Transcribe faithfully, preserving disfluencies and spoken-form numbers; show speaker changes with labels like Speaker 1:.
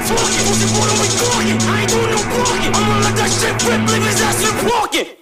Speaker 1: talking. Pussy boy, don't be talking. I ain't doing no blocking. I'ma let that shit rip, leave his ass in walking.